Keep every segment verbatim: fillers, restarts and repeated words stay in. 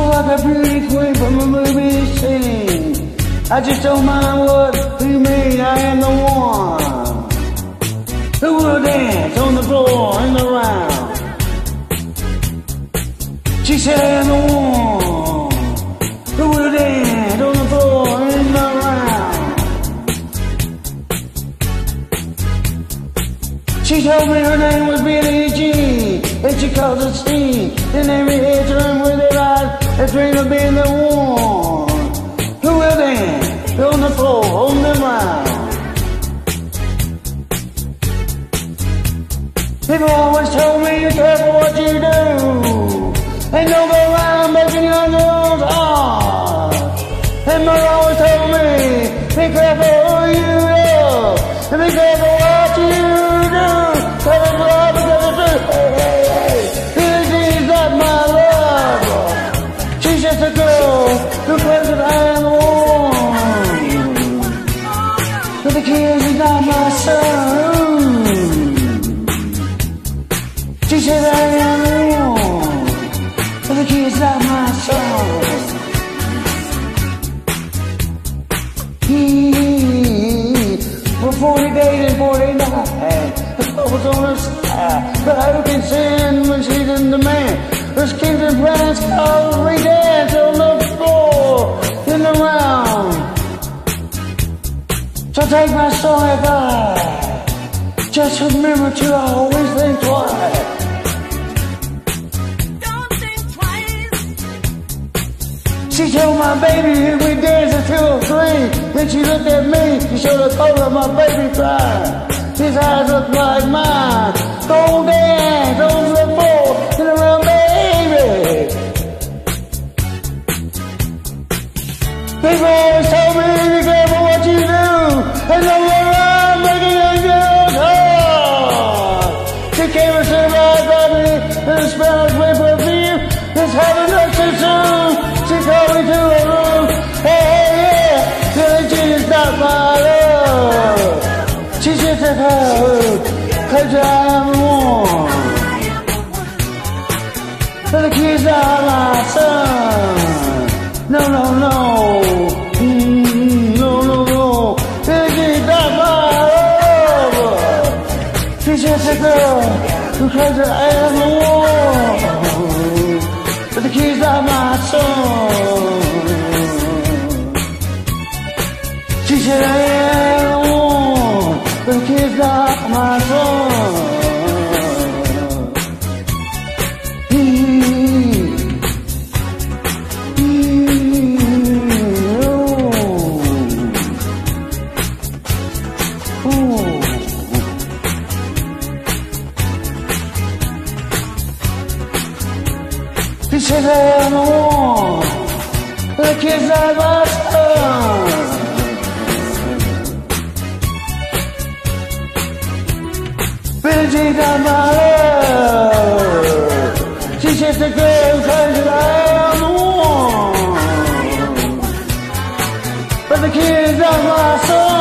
like a beauty queen from a movie scene. I just don't mind what you mean, I am the one who will dance on the floor and around. She said I am the one who will dance on the floor and around. She told me her name was Billie Jean, and she caused a scene in every bedroom where they ride. I dream of being the one who will dance on the floor, on the ground. People always told me, be careful what you do, and don't go around making your girls hard. And mother always told me, be careful who you love, and be careful what you do. Tell them love because it's true. Hey, hey, hey. She's not my love. She's just a girl who plays with I am the one. But the kid is not my son. She said I am the one. But the kid's not my son. He, for forty days and forty nights, the was on her side, but who can sin when she's in demand? Her skins and plans cause we dance on the floor in the round. So take my story back. Just remember to always think twice. She told my baby we danced until three. Then she looked at me, she showed her color, my baby cried. His eyes look like mine. Go dance on the floor and around, baby. People always told me, be careful what you do, and don't go around making your girls hard. She came and said, right by me, and the smell of way perfume. It's having up too soon. She called me to her room. Hey, hey, yeah, Billie Jean is not my love. She's just a girl, cause I am the one. But the kid's not my son. No, no, no. Mm, no, no, no. Billie Jean's not my love. She's just a girl, because I am the one. But the kid's not my son. She said I am the one. But the kid's not my son. He said I am the one. But the kid's not my son. Billie Jean's not my love. She's just a girl who claims that I am the one. But the kid's not my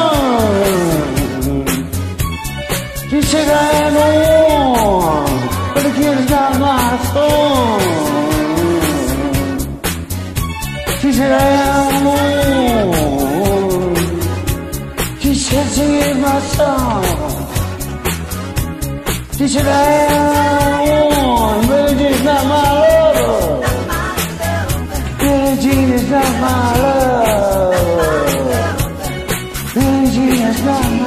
son. She said I am the one. But the kid's not my son. She said I am the one. She said she is my son. She said I am one, Billie Jean's not my lover. Billie Jean is not my love. Billie Jean is not my